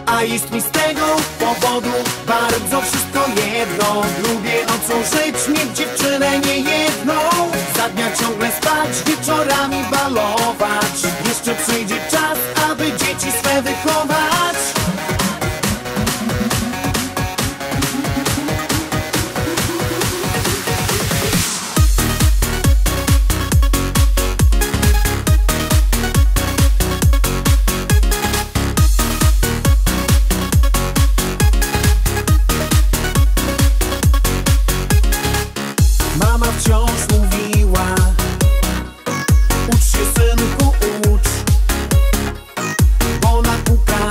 A jest mi z tego powodu bardzo wszystko jedno. Lubię nocą żyć, mieć dziewczynę niejedną. Za dnia ciągle spać, wieczorami balować. Jeszcze przyjdzie czas, aby dzieci swe wychować. Mama wciąż mówiła: ucz się, synku, ucz, bo nauka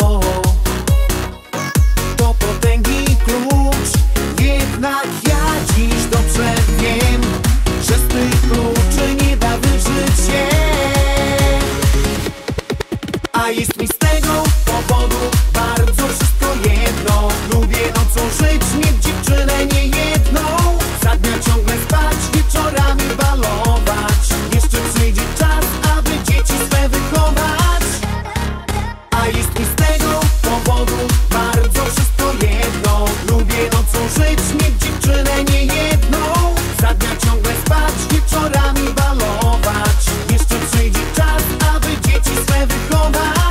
to potęgi klucz. Jednak ja dziś dobrze wiem, że z tych kluczy nie da wyżyć się. A jest mi z tego powodu bardzo wszystko jedno. Lubię nocą żyć, mieć dziewczynę niejedną. Za dnia ciągle spać, wieczorami balować. Jeszcze przyjdzie czas, aby dzieci swe wychować. A jest mi z tego powodu bardzo wszystko jedno. Lubię nocą żyć, mieć dziewczynę niejedną. Za dnia ciągle spać, wieczorami balować. Jeszcze przyjdzie czas, aby dzieci swe wychować.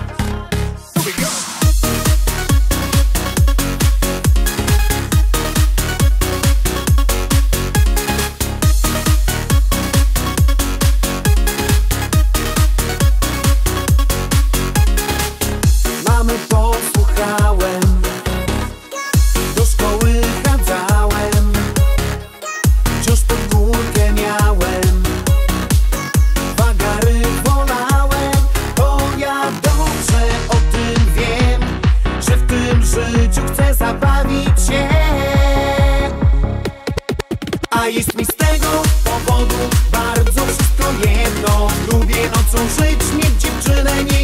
Mamy posłuchałem, do szkoły chadzałem, wciąż pod górkę miałem, wagary wolałem, bo ja dobrze o tym wiem, że w tym życiu chcę zabawić się. A jest mi z tego powodu bardzo wszystko jedno. Lubię nocą żyć, mieć dziewczynę nie